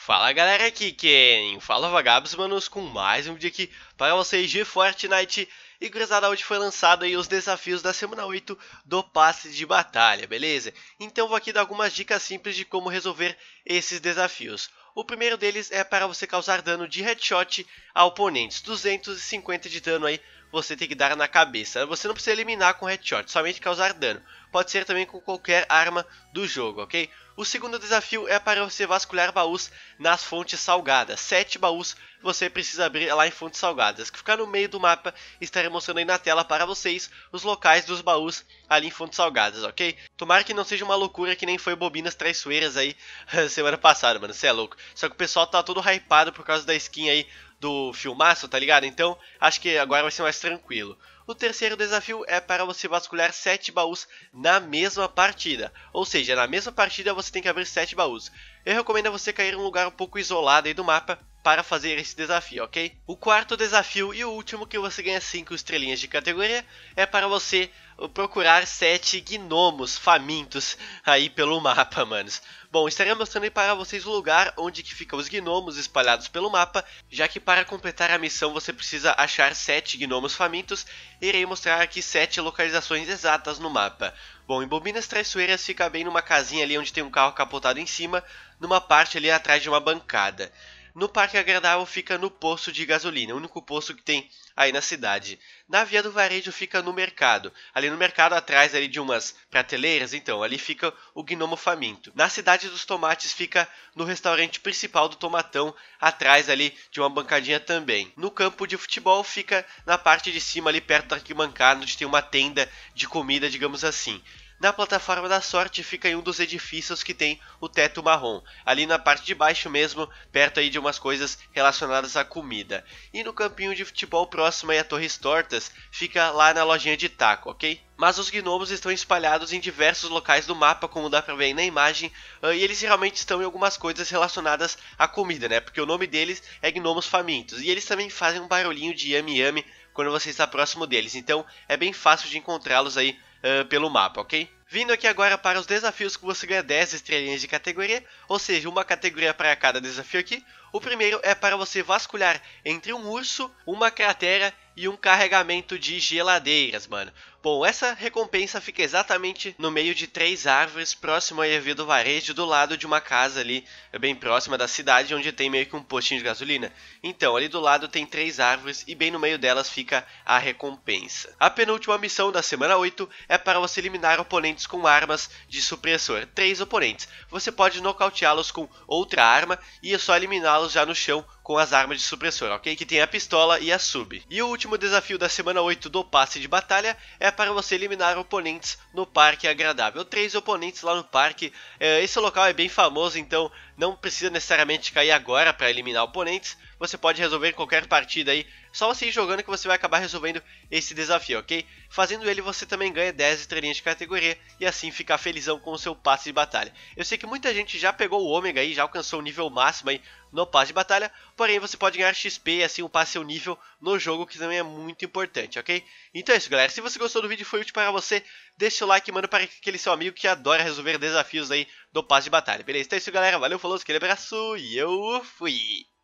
Fala galera, aqui quem fala Vagabos, manos, com mais um vídeo aqui para vocês de Fortnite. E gurizada, hoje foi lançado aí os desafios da semana 8 do passe de batalha, beleza? Então vou aqui dar algumas dicas simples de como resolver esses desafios. O primeiro deles é para você causar dano de headshot a oponentes, 250 de dano aí você tem que dar na cabeça. Você não precisa eliminar com headshot, somente causar dano. Pode ser também com qualquer arma do jogo, ok? O segundo desafio é para você vasculhar baús nas fontes salgadas. 7 baús você precisa abrir lá em fontes salgadas, que fica no meio do mapa. Estarei mostrando aí na tela para vocês os locais dos baús ali em fontes salgadas, ok? Tomara que não seja uma loucura que nem foi Bobinas Traiçoeiras aí semana passada, mano, você é louco. Só que o pessoal tá todo hypado por causa da skin aí do filmaço, tá ligado? Então, acho que agora vai ser mais tranquilo. O terceiro desafio é para você vasculhar 7 baús na mesma partida. Ou seja, na mesma partida você tem que abrir 7 baús. Eu recomendo você cair em um lugar um pouco isolado aí do mapa para fazer esse desafio, ok? O quarto desafio e o último, que você ganha 5 estrelinhas de categoria, é para você procurar 7 gnomos famintos aí pelo mapa, manos. Bom, estarei mostrando aí para vocês o lugar onde que ficam os gnomos espalhados pelo mapa, já que para completar a missão você precisa achar 7 gnomos famintos. Irei mostrar aqui 7 localizações exatas no mapa. Bom, em Bobinas Traiçoeiras fica bem numa casinha ali onde tem um carro capotado em cima, numa parte ali atrás de uma bancada. No Parque Agradável fica no posto de gasolina, o único posto que tem aí na cidade. Na Via do Varejo fica no mercado. Ali no mercado, atrás ali de umas prateleiras, então, ali fica o Gnomo Faminto. Na Cidade dos Tomates fica no restaurante principal do Tomatão, atrás ali de uma bancadinha também. No campo de futebol fica na parte de cima ali perto da arquibancada, onde tem uma tenda de comida, digamos assim. Na plataforma da sorte fica em um dos edifícios que tem o teto marrom, ali na parte de baixo mesmo, perto aí de umas coisas relacionadas à comida. E no campinho de futebol próximo aí a Torres Tortas, fica lá na lojinha de taco, ok? Mas os gnomos estão espalhados em diversos locais do mapa, como dá pra ver aí na imagem, e eles realmente estão em algumas coisas relacionadas à comida, né? Porque o nome deles é Gnomos Famintos, e eles também fazem um barulhinho de yami yami quando você está próximo deles, então é bem fácil de encontrá-los aí pelo mapa, ok? Vindo aqui agora para os desafios que você ganha 10 estrelinhas de categoria, ou seja, uma categoria para cada desafio aqui. O primeiro é para você vasculhar entre um urso, uma cratera e um carregamento de geladeiras, mano. Bom, essa recompensa fica exatamente no meio de 3 árvores, próximo à Via do Varejo, do lado de uma casa ali, bem próxima da cidade, onde tem meio que um postinho de gasolina. Então, ali do lado tem 3 árvores e bem no meio delas fica a recompensa. A penúltima missão da semana 8 é para você eliminar oponentes com armas de supressor. 3 oponentes. Você pode nocauteá-los com outra arma e é só eliminá-los já no chão com as armas de supressor, ok? Que tem a pistola e a sub. E o último desafio da semana 8 do passe de batalha é para você eliminar oponentes no Parque Agradável. 3 oponentes lá no parque. Esse local é bem famoso, então não precisa necessariamente cair agora para eliminar oponentes. Você pode resolver em qualquer partida aí. Só você ir jogando que você vai acabar resolvendo esse desafio, ok? Fazendo ele você também ganha 10 estrelinhas de categoria e assim ficar felizão com o seu passe de batalha. Eu sei que muita gente já pegou o ômega aí, já alcançou o nível máximo aí no passe de batalha, porém você pode ganhar XP e assim upar seu nível no jogo, que também é muito importante, ok? Então é isso, galera. Se você gostou do vídeo e foi útil para você, deixa o like e manda para aquele seu amigo que adora resolver desafios aí do passe de batalha, beleza? Então é isso, galera. Valeu, falou, aquele abraço e eu fui!